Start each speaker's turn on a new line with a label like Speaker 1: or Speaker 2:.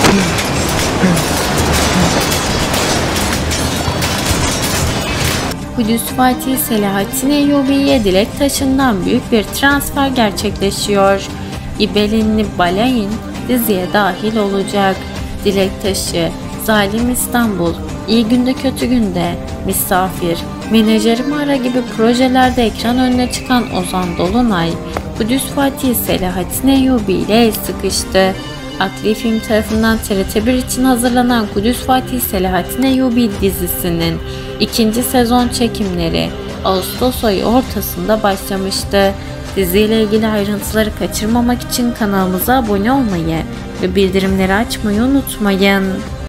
Speaker 1: Kudüs Fatih Selahattin Eyyubi'ye Dilek Taşı'ndan büyük bir transfer gerçekleşiyor. İbelinli Balayin diziye dahil olacak. Dilek Taşı, Zalim İstanbul, İyi Günde Kötü Günde, Misafir, Menajerim Ara gibi projelerde ekran önüne çıkan Ozan Dolunay, Kudüs Fatih Selahattin Eyyubi ile el sıkıştı. Akli Film tarafından TRT1 için hazırlanan Kudüs Fatih Selahattin Eyyubi dizisinin 2. sezon çekimleri Ağustos ayı ortasında başlamıştı. Diziyle ilgili ayrıntıları kaçırmamak için kanalımıza abone olmayı ve bildirimleri açmayı unutmayın.